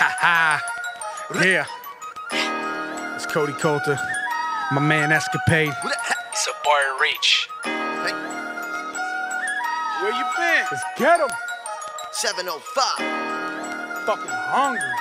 Ha yeah. It's Cody Coulter, my man Escapade. It's a boy Reach. Where you been? Let's get him. 705. Fucking hungry.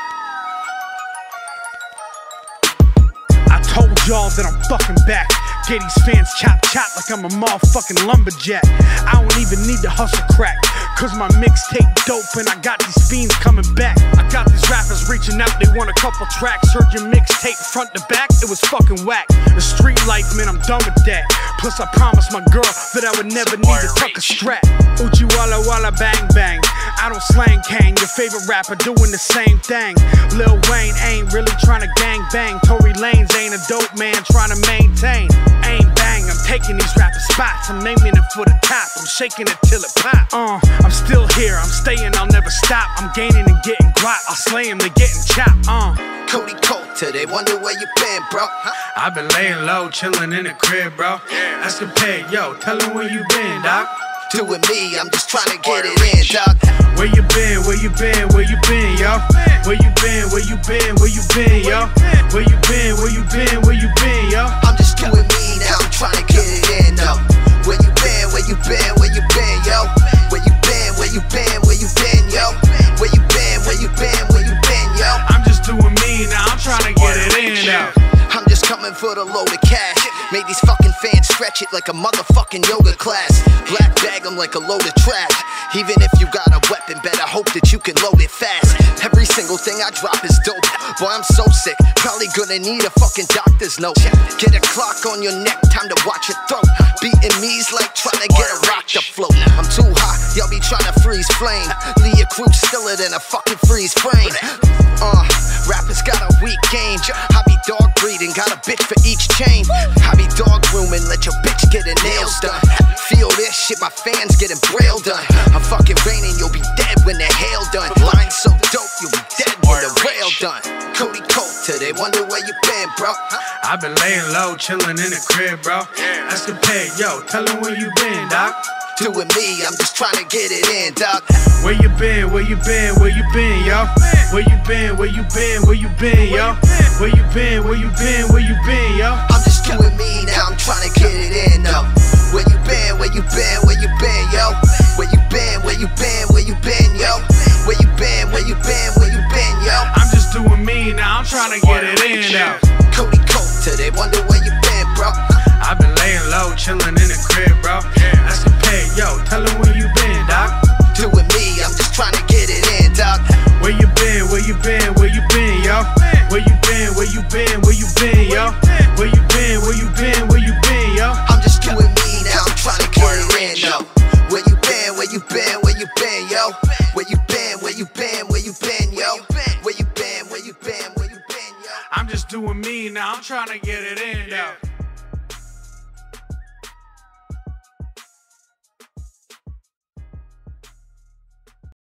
I told y'all that I'm fucking back. Get these fans chop like I'm a motherfucking lumberjack. I don't even need to hustle crack, cause my mixtape dope and I got these fiends coming back. I got these rappers reaching out, they want a couple tracks. Heard your mixtape front to back, it was fucking whack. The street life, man, I'm done with that. Plus I promised my girl that I would never need to tuck a strap. Uchi walla walla bang bang, I don't slang Kane. Your favorite rapper doing the same thing. Lil Wayne ain't really trying to gang bang. Tory Lanez ain't a dope man trying to maintain. Aim bang, I'm taking these rappers spots. I'm naming it for the top, I'm shaking it till it pop. I'm still here, I'm staying, I'll never stop. I'm gaining and getting guap, I'll slay him, they getting chopped. Cody Coulter, they wonder where you been, bro. I've been laying low, chilling in the crib, bro. Escapade, yo, tell him where you been, doc. Doing me, I'm just trying to get it in, dog. Where you been, where you been, where you been, yo? Where you been, where you been, where you been, yo? Where you been, where you been, where you been, yo? I'm just doing me now, I'm trying to get it in, though. Where you been, where you been, where you been, yo? Where you been, where you been, where you been, yo? Where you been, where you been, where you been, yo? I'm just doing me now, I'm trying to get it in, though. I'm just coming for the load of cash. Made these fucking fans stretch it like a motherfucking yoga class. Black bag them like a load of trash. Even if you got a weapon, better hope that you can load it fast. Every single thing I drop is dope. Boy, I'm so sick, probably gonna need a fucking doctor's note. Get a clock on your neck, time to watch your throat. Beating me's like trying to get a rock to float. I'm too hot, y'all be trying to freeze flame. Leave your crew stiller than a fucking freeze frame. Rappers got a weak game. I be dog breeding, got a bitch for each chain. I be dog grooming, let your bitch get her nails done. Feel this shit, my fans getting braille done. I'm fucking raining, you'll be dead when the hail done. Line so dope, you'll be dead when the rail done. Cody Coulter, they wonder where you been, bro. I've been laying low, chilling in the crib, bro. Escapade, yo, tell him where you been, doc. Doing me, I'm just trying to get it in, dog. Where you been, where you been, where you been, yo? Where you been, where you been, where you been, yo? Where you been, where you been, where you been, yo? I'm just doing me now, I'm trying to get it in, though. Where you been, where you been, where you been, yo? Where you been, where you been, where you been, yo? Where you been, where you been, where you been, yo? I'm just doing me now, I'm trying to get it in, though. Cody Coulter, they wonder where you been, bro. I've been laying low, chilling in the crib, bro. Escapade, yo, tell him where you been, doc. Doing me, I'm just trying to get it in, dog. Where you been, where you been, where you been, yo? Where you been, where you been, where you been, yo? Where you been, where you been, where you been, yo? I'm just doing me now, I'm trying to get it in, though. Where you been, where you been, where you been, yo? Where you been, where you been, where you been, yo? Where you been, where you been, where you been, yo? I'm just doing me now, I'm trying to get it in, though.